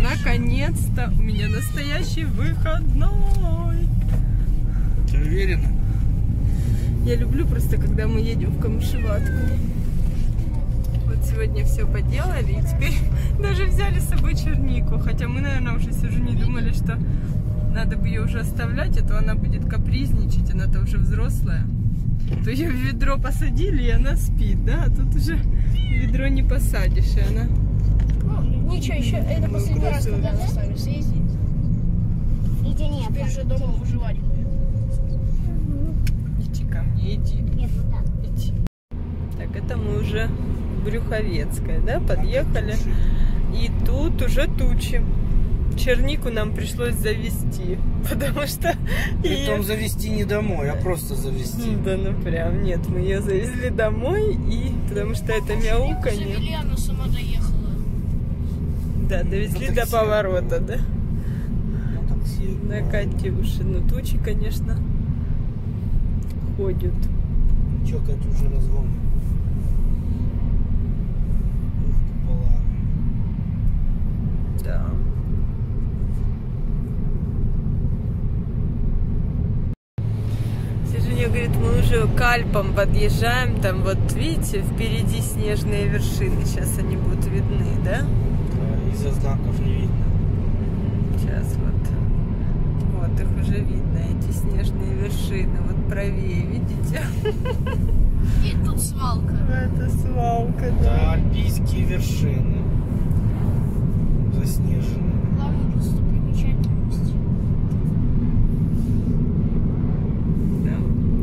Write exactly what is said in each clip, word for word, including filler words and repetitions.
Наконец-то у меня настоящий выходной. Ты уверена? Я люблю просто, когда мы едем в Камышеватку. Вот сегодня все поделали, и теперь даже взяли с собой чернику. Хотя мы, наверное, уже с не думали, что надо бы ее уже оставлять, а то она будет капризничать, она-то уже взрослая. То ее в ведро посадили, и она спит, да? А тут уже в ведро не посадишь, и она... Ну, ничего, еще это последний раз, когда мы с вами съездили. Иди, нет. Теперь же дома выживать будем. Иди ко мне, иди. Нет, вот так. Иди. Так, это мы уже в Брюховецкое, да, подъехали. И тут уже тучи. Чернику нам пришлось завести, потому что... Притом ее... завести не домой, а просто завести. Да ну прям, нет, мы ее завезли домой, и потому что это мяуканье. Завели, она сама доехала. Да, довезли до поворота, да? На такси. На Катюше. Ну тучи, конечно, ходят. Че, Катюша, разгон? Ух ты, полара. Да. Женя говорит, мы уже к Альпам подъезжаем, там вот видите, впереди снежные вершины, сейчас они будут видны, да? Да, из-за знаков не видно. Сейчас вот, вот их уже видно, эти снежные вершины, вот правее, видите? И тут свалка. Это свалка, Да, да. альпийские вершины. Заснеженные. Главное достопримечательность. Да.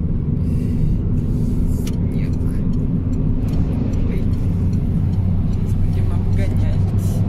Снег. Ой. Сейчас будем обгонять.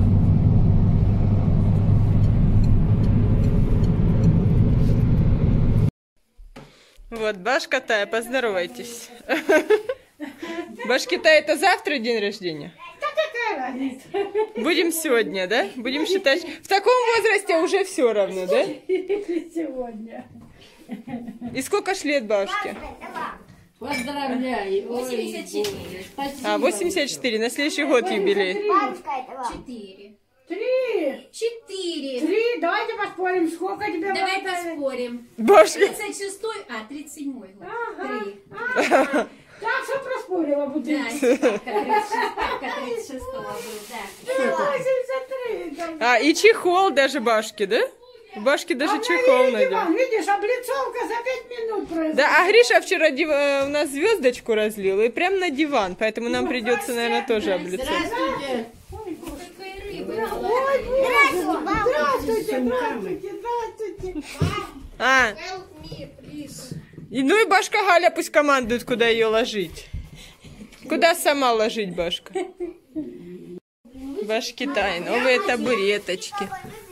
Вот, Башка-Тая, поздоровайтесь. Башки-Тая, это завтра день рождения? Будем сегодня, да? Будем считать. В таком возрасте уже все равно, да? Сегодня. И сколько ж лет бабушке? Поздравляю. восемьдесят четыре. А, восемьдесят четыре. На следующий год юбилей. Бабушка, это вам. Четыре. Три. Четыре. Три. Давайте поспорим, сколько тебе Давай было? поспорим. Бабушка. тридцать шестой, а, тридцать седьмой год. Ага. Три. Ага. Так, все проспорила Да, будет. Степанка тридцать шестого был, да. восемьдесят три. там. А, и чехол даже башки, да? У башки даже Она чехол видела, надел. видишь, облицовка за пять минут произошла. Да, а Гриша вчера див- э, у нас звездочку разлил и прям на диван, поэтому нам придется, наверное, тоже облицовать. Здравствуйте. Какая рыба Ой, была. Боже. Здравствуйте, бабушка. Здравствуйте, здравствуйте, здравствуйте. А, и, ну и башка Галя пусть командует, куда ее ложить. Куда сама ложить, башка? Башки Тай, новые табуреточки.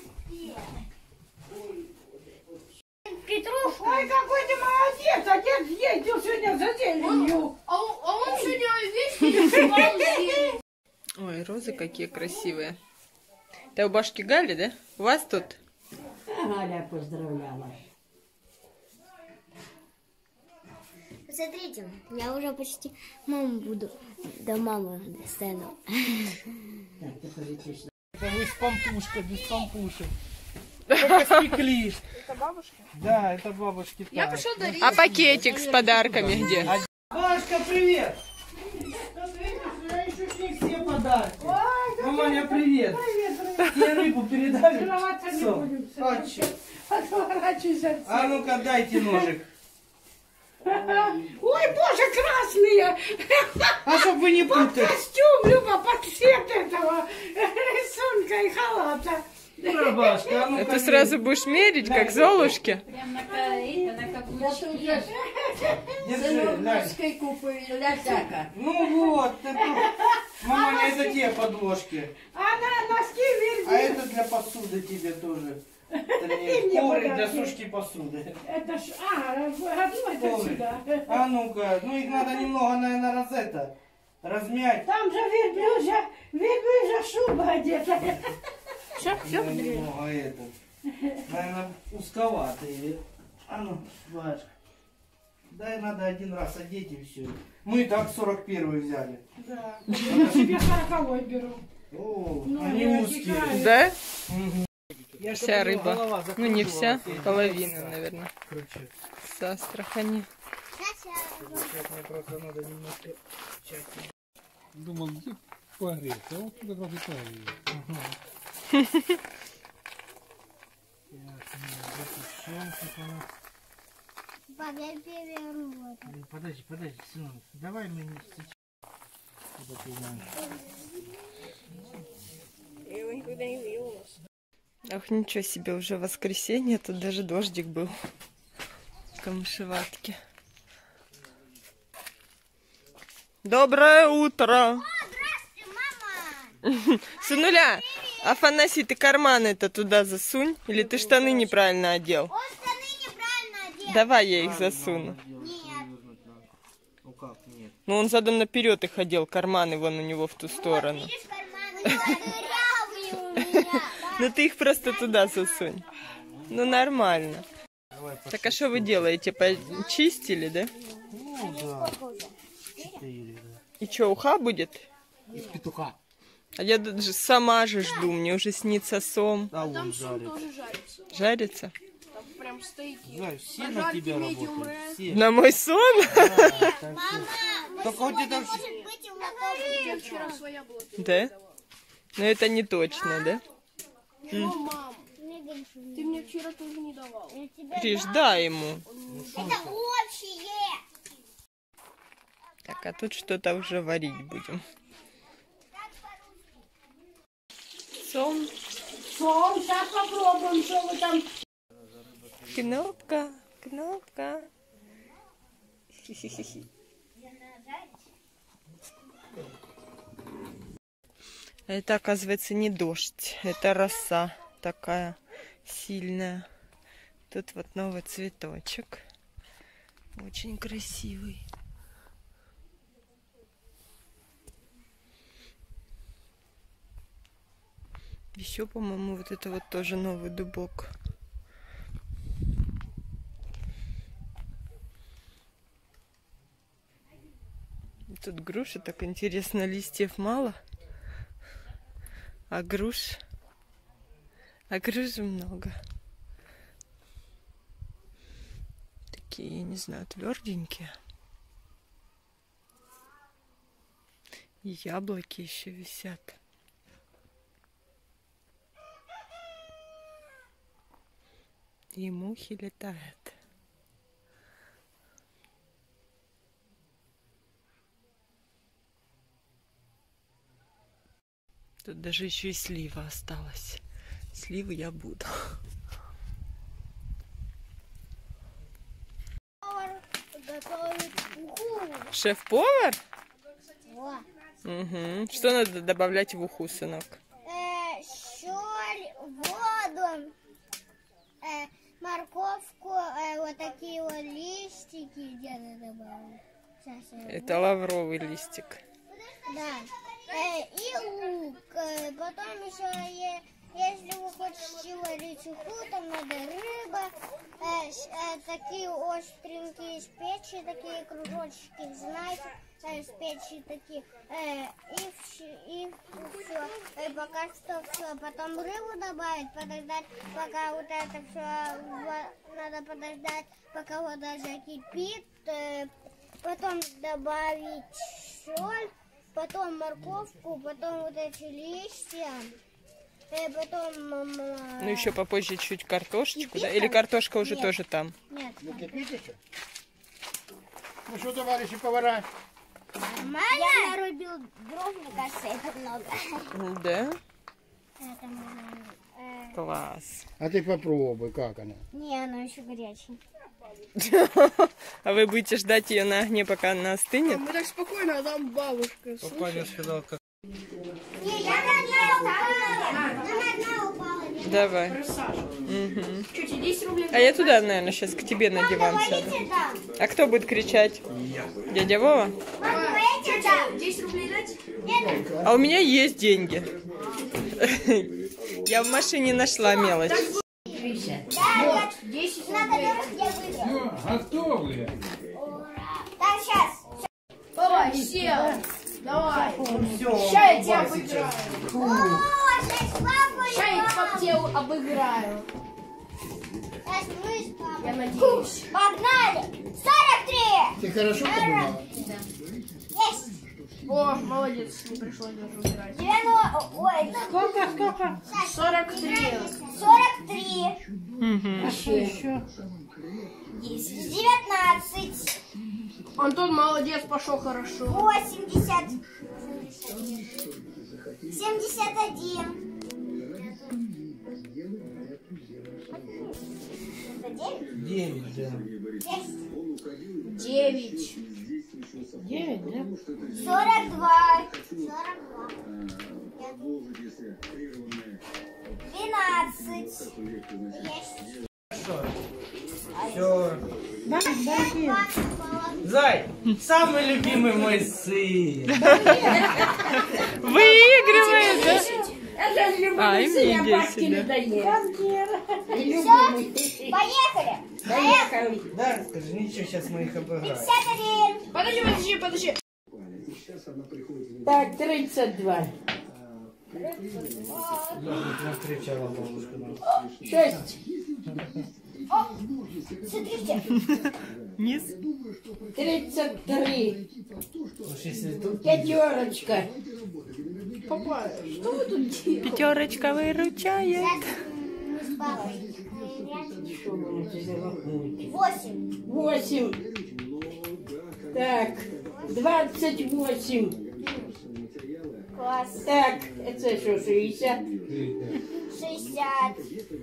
Петрушка. Ой, какой ты молодец. Отец ездил сегодня за зеленью. А он, а он сегодня весь переживал зелень. Ой, розы какие красивые. Это у башки Гали, да? У вас тут? Галя поздравляла. Смотрите, я уже почти маму буду. До мамы достану. Это вы с пампушкой, без пампушек. Только спекли. Это бабушка? Да, это бабушки. Я пошел дарить. А пакетик с подарками где? Бабушка, привет! Я еще с них все подарки. Маманя, привет! Тебе рыбу передали? Целоваться не Всё. будем. А, чё? Отворачивайся от А ну-ка, дайте ножик. Ой, боже, красные! А чтоб вы не Под путали. костюм, Люба, под цвет этого рисунка и халата. Ура, бабушка, а ну-ка. Это сразу будешь мерить, как Золушки? Прям на, ка- это, на каблучке. Держи, Лясь. купы для всяко. Ну вот, ты тут. Маманя, это те подложки. А на носки А верни. это для посуды тебе тоже. Это мне не коврик для подарки. сушки посуды. Это ж, а, одно это Коврик. сюда. А ну-ка, ну их надо немного, наверное, раз это, размять. Там же верблюжья, верблюжья шуба одета. Все, все, Ну, немного это. Наверное, узковато или... А ну, Башка. Да, надо один раз одеть и все. Мы и так сорок первый взяли. Да. Я себе сороковой беру. О, Ну, они я узкие. дикая. Да? Я Вся чтобы рыба. голова Ну не закруживалась, вся, я половина, не наверное. круче. С Астрахани. Сейчас мне просто надо немножко тщательно. Думал, где погреться, а вот тут как раз и погреется. Подожди, подожди, сынок. Давай мы не сейчас. Я его никогда не видела у нас. Ах, ничего себе, уже воскресенье, тут даже дождик был в Камышеватке. Доброе утро! Сынуля, Афанасий, ты карманы-то туда засунь? Или ты штаны неправильно одел? Он штаны неправильно одел. Давай я их засуну. Ну как, нет. Ну он задом наперед их одел, карманы вон у него в ту сторону. Видишь, карманы дырявые у меня. Ну ты их просто туда засунь. Ну нормально. Так а что вы делаете? Почистили, да? Ну да. Четыре, да. И что, уха будет? Из петуха. А я даже сама же жду, мне уже снится сом. А Там он сон жарит. тоже жарится. Жарится? Там прям стейки. Зай, все на Пожарки тебя medium работают. rare. Все. На мой сон? Да, так что- Только у тебя Может быть, у меня У тебя вчера своя была. ты Да? раздавала. Но это не точно, да? О, мам, ты мне вчера тоже не давал. Риш, дай ему. Это общее. Так, а тут что-то уже варить будем. Сом. Сом, сейчас попробуем, что вы там. Кнопка, кнопка. Хи-хи-хи. Это, оказывается, не дождь, это роса такая сильная. Тут вот новый цветочек. Очень красивый. Еще, по-моему, вот это вот тоже новый дубок. Тут груши, так интересно, листьев мало. А груш... А груш же много. Такие, я не знаю, тверденькие. И яблоки еще висят. И мухи летают. Тут даже еще и слива осталась. Сливы я буду. Готовить уху. Шеф-повар? Во. Угу. Что надо добавлять в уху, сынок? Э, соль, воду, э, морковку, э, вот такие вот листики где-то добавлю. Сейчас я... Это лавровый листик. Да. Э, и лук. Э, потом еще, е- если вы хотите варить уху, там надо рыба, э, с- э, такие остренькие специи, такие кружочки, знаете, э, специи такие. Э, и все, и все. Э, пока что все. Потом рыбу добавить, подождать, пока вот это все, надо подождать, пока вода закипит. Э, потом добавить соль. Потом морковку, потом вот эти листья, и потом... э, Ну, еще попозже чуть картошечку, да? Кипит Или там? картошка уже Нет. тоже там? Нет, Кипите? Ну что, товарищи повара? я нарубил дров, мне кажется, это много. Да? Это можно... э, Класс. А ты попробуй, как она. Не, она еще горячая. А вы будете ждать ее на огне, пока она остынет? Мы так спокойно, а там бабушка. Папа не сказал, как... Не, я на дна упала. Я на дна упала. Давай. Мгм. А я туда, наверное, сейчас к тебе на диван сяду. Говорите там. А кто будет кричать? Дядя Вова? Мам, говорите там. десять рублей дать? А у меня есть деньги. Я в машине нашла мелочь. Да, десять надо вернуть, я выиграю. Готовы? Так, сейчас. Давай, сел. Давай. Все, Ща я тебя выиграю. Ой, взять папу и Сейчас их маму. по телу обыграю. Сейчас мы с папой. Я надеюсь. Погнали! сорок три! Ты хорошо подумала? Есть! О, молодец, не пришлось даже убирать. девяносто... Ой, Сколько, сколько? сорок три. сорок три. А что еще? девятнадцать. Антон молодец, пошел хорошо. восемьдесят. семьдесят один. девять, да. Девять. Девять, да? сорок два. сорок два. двенадцать. Есть. Все. Да, да, Зай, самый любимый мой сын. Выигрывает, да? Это любимый А, и сын, мне а Пашке десять, не да. дает. И Все, любимый. поехали. Поехали. Да, скажи, ничего, сейчас мы их обыграем. пятьдесят один. Подожди, подожди, подожди. Так, тридцать два. Накричала бабушка. Шесть. Смотрите. Низ. Тридцать три. Уж если тут... Пятерочка. Папа, что вы тут делаете? Пятерочка выручает. Мы с папой. Восемь. Восемь. Так, двадцать восемь. Класс. Так, это что, шестьдесят? шестьдесят.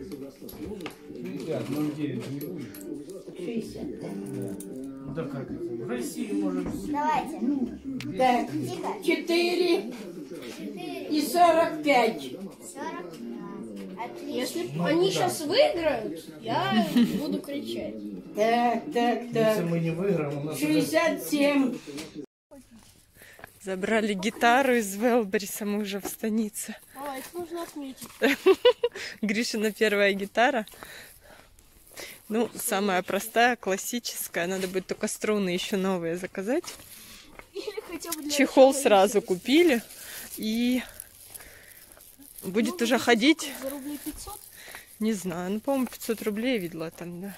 шестьдесят. Да как это? В России может быть. Давайте. Так, Тихо. четыре Четыре. и сорок пять. Сорок пять. Отлично. Если они сейчас выиграют, я буду кричать. Так, так, Если так. мы не выиграем, у нас... уже- шестьдесят семь. Забрали гитару из Велбериса, мы уже в станице. А, это нужно отметить. Гришина первая гитара. Ну, самая простая, классическая. Надо будет только струны еще новые заказать. Или хотя бы для Чехол начала сразу купили. И будет уже ходить, за рублей пятьсот. не знаю, ну, по-моему, пятьсот рублей видела там, да.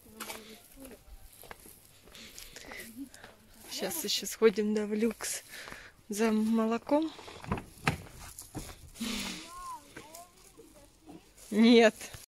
Сейчас еще сходим, да, в люкс за молоком. Нет,